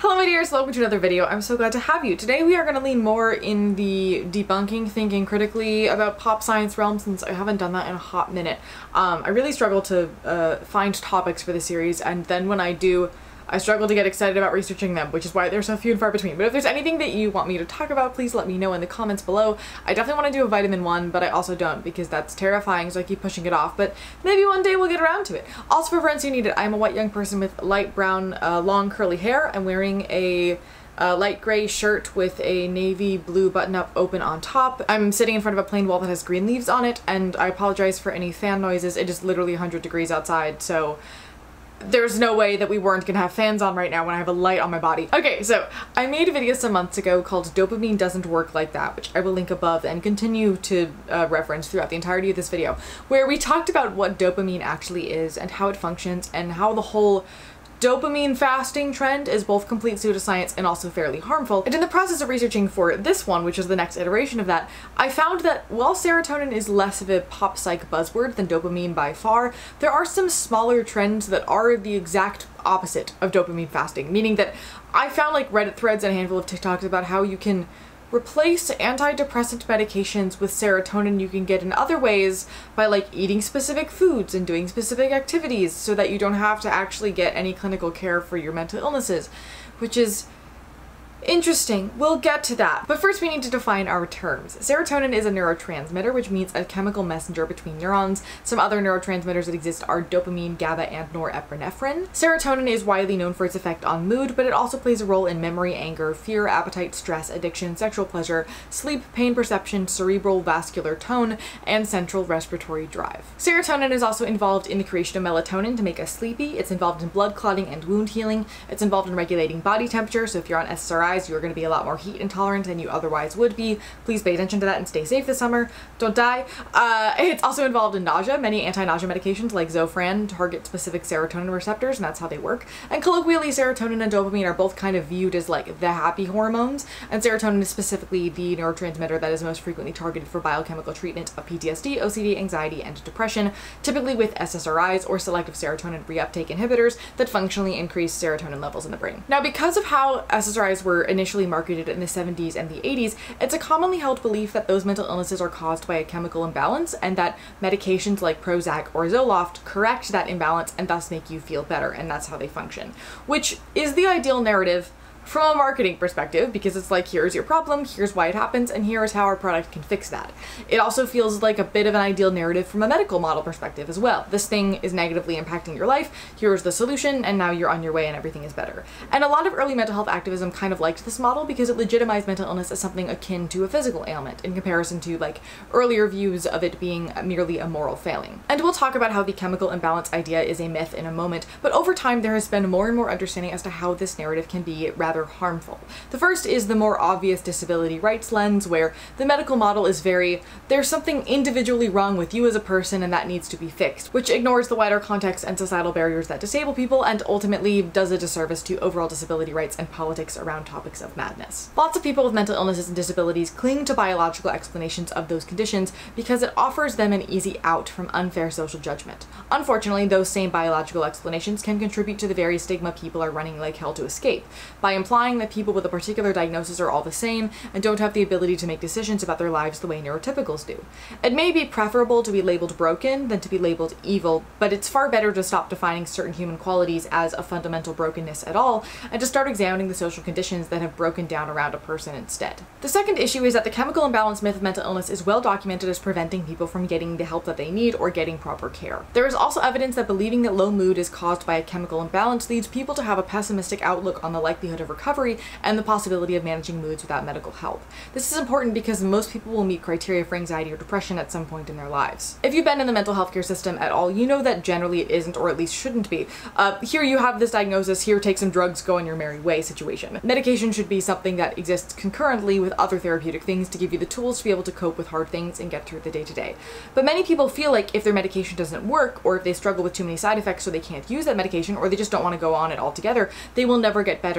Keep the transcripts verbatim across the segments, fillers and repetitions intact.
Hello my dears, welcome to another video. I'm so glad to have you. Today we are going to lean more in the debunking, thinking critically about pop science realm, since I haven't done that in a hot minute. Um, I really struggle to uh, find topics for the series, and then when I do, I struggle to get excited about researching them, which is why they're so few and far between. But if there's anything that you want me to talk about, please let me know in the comments below. I definitely want to do a vitamin one, but I also don't, because that's terrifying, so I keep pushing it off. But maybe one day we'll get around to it. Also, for friends who need it, I'm a white young person with light brown, uh, long curly hair. I'm wearing a uh, light gray shirt with a navy blue button-up open on top. I'm sitting in front of a plain wall that has green leaves on it, and I apologize for any fan noises. It is literally one hundred degrees outside, so there's no way that we weren't gonna have fans on right now when I have a light on my body. Okay, so I made a video some months ago called Dopamine Doesn't Work Like That, which I will link above and continue to uh, reference throughout the entirety of this video, where we talked about what dopamine actually is and how it functions and how the whole dopamine fasting trend is both complete pseudoscience and also fairly harmful. And in the process of researching for this one, which is the next iteration of that, I found that while serotonin is less of a pop psych buzzword than dopamine by far, there are some smaller trends that are the exact opposite of dopamine fasting, meaning that I found like Reddit threads and a handful of TikToks about how you can replace antidepressant medications with serotonin you can get in other ways by like eating specific foods and doing specific activities so that you don't have to actually get any clinical care for your mental illnesses, which is interesting. We'll get to that. But first we need to define our terms. Serotonin is a neurotransmitter, which means a chemical messenger between neurons. Some other neurotransmitters that exist are dopamine, GABA, and norepinephrine. Serotonin is widely known for its effect on mood, but it also plays a role in memory, anger, fear, appetite, stress, addiction, sexual pleasure, sleep, pain perception, cerebral vascular tone, and central respiratory drive. Serotonin is also involved in the creation of melatonin to make us sleepy. It's involved in blood clotting and wound healing. It's involved in regulating body temperature, so if you're on S S R I, you're going to be a lot more heat intolerant than you otherwise would be. Please pay attention to that and stay safe this summer. Don't die. Uh, it's also involved in nausea. Many anti-nausea medications like Zofran target specific serotonin receptors, and that's how they work. And colloquially, serotonin and dopamine are both kind of viewed as like the happy hormones, and serotonin is specifically the neurotransmitter that is most frequently targeted for biochemical treatment of P T S D, O C D, anxiety, and depression, typically with S S R Is or selective serotonin reuptake inhibitors that functionally increase serotonin levels in the brain. Now, because of how S S R Is were initially marketed in the seventies and the eighties, it's a commonly held belief that those mental illnesses are caused by a chemical imbalance, and that medications like Prozac or Zoloft correct that imbalance and thus make you feel better, and that's how they function. Which is the ideal narrative from a marketing perspective, because it's like, here's your problem, here's why it happens, and here's how our product can fix that. It also feels like a bit of an ideal narrative from a medical model perspective as well. This thing is negatively impacting your life, here's the solution, and now you're on your way and everything is better. And a lot of early mental health activism kind of liked this model because it legitimized mental illness as something akin to a physical ailment in comparison to like earlier views of it being merely a moral failing. And we'll talk about how the chemical imbalance idea is a myth in a moment, but over time there has been more and more understanding as to how this narrative can be rather harmful. The first is the more obvious disability rights lens, where the medical model is very, there's something individually wrong with you as a person and that needs to be fixed, which ignores the wider context and societal barriers that disable people and ultimately does a disservice to overall disability rights and politics around topics of madness. Lots of people with mental illnesses and disabilities cling to biological explanations of those conditions because it offers them an easy out from unfair social judgment. Unfortunately, those same biological explanations can contribute to the very stigma people are running like hell to escape, by implying that people with a particular diagnosis are all the same and don't have the ability to make decisions about their lives the way neurotypicals do. It may be preferable to be labeled broken than to be labeled evil, but it's far better to stop defining certain human qualities as a fundamental brokenness at all and to start examining the social conditions that have broken down around a person instead. The second issue is that the chemical imbalance myth of mental illness is well documented as preventing people from getting the help that they need or getting proper care. There is also evidence that believing that low mood is caused by a chemical imbalance leads people to have a pessimistic outlook on the likelihood of recovery and the possibility of managing moods without medical help. This is important because most people will meet criteria for anxiety or depression at some point in their lives. If you've been in the mental health care system at all, you know that generally it isn't, or at least shouldn't be, uh, here you have this diagnosis, here take some drugs, go on your merry way situation. Medication should be something that exists concurrently with other therapeutic things to give you the tools to be able to cope with hard things and get through the day-to-day. But many people feel like if their medication doesn't work, or if they struggle with too many side effects so they can't use that medication, or they just don't want to go on it altogether, they will never get better and they are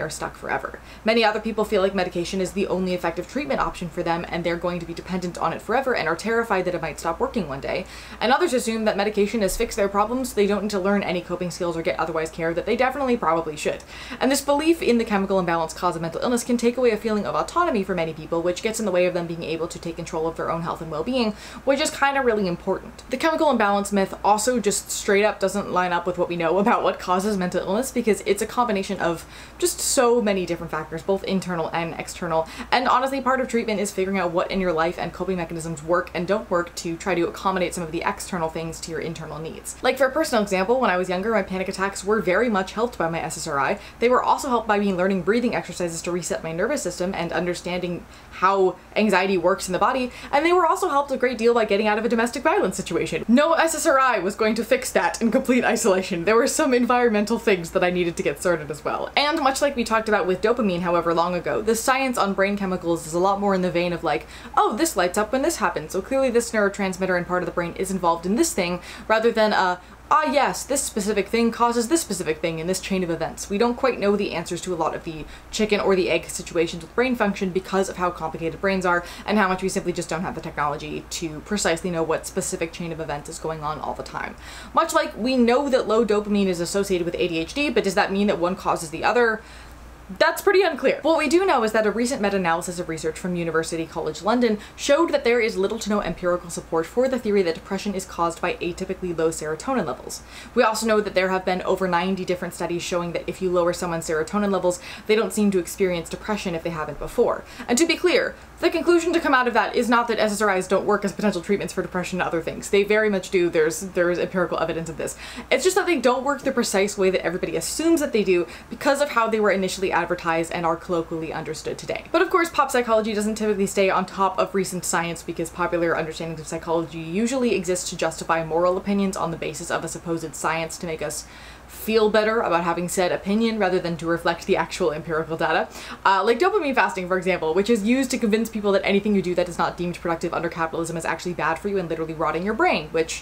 are stuck forever. Many other people feel like medication is the only effective treatment option for them and they're going to be dependent on it forever and are terrified that it might stop working one day. And others assume that medication has fixed their problems, they don't need to learn any coping skills or get otherwise care that they definitely probably should. And this belief in the chemical imbalance cause of mental illness can take away a feeling of autonomy for many people, which gets in the way of them being able to take control of their own health and well-being, which is kind of really important. The chemical imbalance myth also just straight up doesn't line up with what we know about what causes mental illness, because it's a combination of just so many different factors, both internal and external. And honestly, part of treatment is figuring out what in your life and coping mechanisms work and don't work to try to accommodate some of the external things to your internal needs. Like for a personal example, when I was younger, my panic attacks were very much helped by my S S R I. They were also helped by me learning breathing exercises to reset my nervous system and understanding how anxiety works in the body, and they were also helped a great deal by getting out of a domestic violence situation. No S S R I was going to fix that in complete isolation. There were some environmental things that I needed to get sorted as well. And much like we talked about with dopamine however long ago, the science on brain chemicals is a lot more in the vein of like, oh, this lights up when this happens, so clearly this neurotransmitter and part of the brain is involved in this thing, rather than a ah yes, this specific thing causes this specific thing in this chain of events. We don't quite know the answers to a lot of the chicken or the egg situations with brain function because of how complicated brains are and how much we simply just don't have the technology to precisely know what specific chain of events is going on all the time. Much like we know that low dopamine is associated with A D H D, but does that mean that one causes the other? That's pretty unclear. What we do know is that a recent meta-analysis of research from University College London showed that there is little to no empirical support for the theory that depression is caused by atypically low serotonin levels. We also know that there have been over ninety different studies showing that if you lower someone's serotonin levels, they don't seem to experience depression if they haven't before. And to be clear, the conclusion to come out of that is not that S S R Is don't work as potential treatments for depression and other things. They very much do. There's there's empirical evidence of this. It's just that they don't work the precise way that everybody assumes that they do because of how they were initially advertised and are colloquially understood today. But of course, pop psychology doesn't typically stay on top of recent science because popular understandings of psychology usually exist to justify moral opinions on the basis of a supposed science to make us feel better about having said opinion rather than to reflect the actual empirical data. Uh, like dopamine fasting, for example, which is used to convince people that anything you do that is not deemed productive under capitalism is actually bad for you and literally rotting your brain, which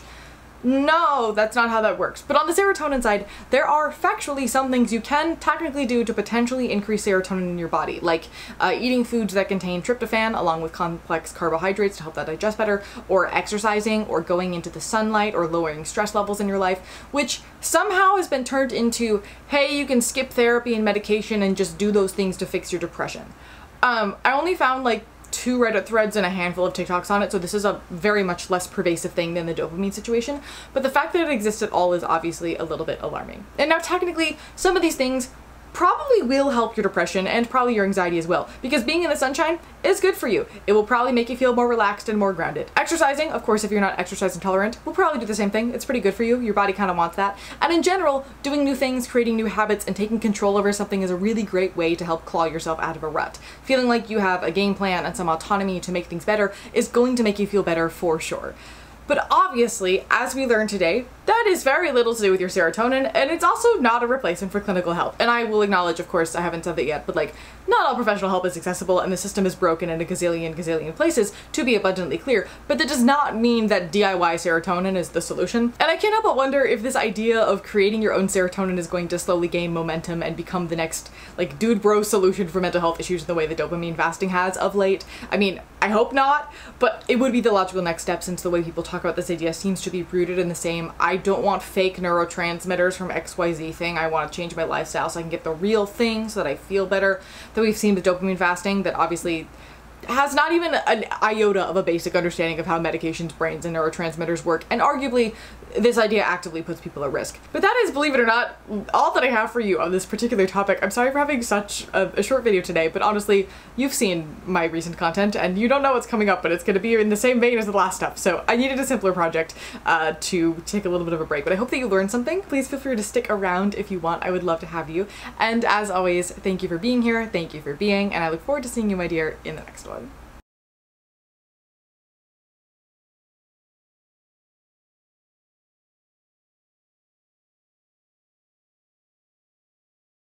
no, that's not how that works. But on the serotonin side, there are factually some things you can technically do to potentially increase serotonin in your body, like uh, eating foods that contain tryptophan along with complex carbohydrates to help that digest better, or exercising, or going into the sunlight, or lowering stress levels in your life, which somehow has been turned into, hey, you can skip therapy and medication and just do those things to fix your depression. Um, I only found like two Reddit threads and a handful of TikToks on it, so this is a very much less pervasive thing than the dopamine situation, but the fact that it exists at all is obviously a little bit alarming. And now technically, some of these things probably will help your depression and probably your anxiety as well, because being in the sunshine is good for you. It will probably make you feel more relaxed and more grounded. Exercising, of course, if you're not exercise intolerant, will probably do the same thing. It's pretty good for you. Your body kind of wants that. And in general, doing new things, creating new habits, and taking control over something is a really great way to help claw yourself out of a rut. Feeling like you have a game plan and some autonomy to make things better is going to make you feel better for sure. But obviously, as we learned today, that is very little to do with your serotonin, and it's also not a replacement for clinical help. And I will acknowledge, of course, I haven't said that yet, but like, not all professional help is accessible, and the system is broken in a gazillion gazillion places, to be abundantly clear, but that does not mean that D I Y serotonin is the solution. And I can't help but wonder if this idea of creating your own serotonin is going to slowly gain momentum and become the next, like, dude bro solution for mental health issues in the way that dopamine fasting has of late. I mean, I hope not, but it would be the logical next step since the way people talk about this idea seems to be rooted in the same, I don't want fake neurotransmitters from X Y Z thing, I want to change my lifestyle so I can get the real thing so that I feel better, that we've seen with dopamine fasting that obviously has not even an iota of a basic understanding of how medications, brains, and neurotransmitters work, and arguably this idea actively puts people at risk. But that is, believe it or not, all that I have for you on this particular topic. I'm sorry for having such a, a short video today, but honestly, you've seen my recent content and you don't know what's coming up, but it's going to be in the same vein as the last stuff, so I needed a simpler project uh, to take a little bit of a break. But I hope that you learned something. Please feel free to stick around if you want. I would love to have you. And as always, thank you for being here, thank you for being, and I look forward to seeing you, my dear, in the next one.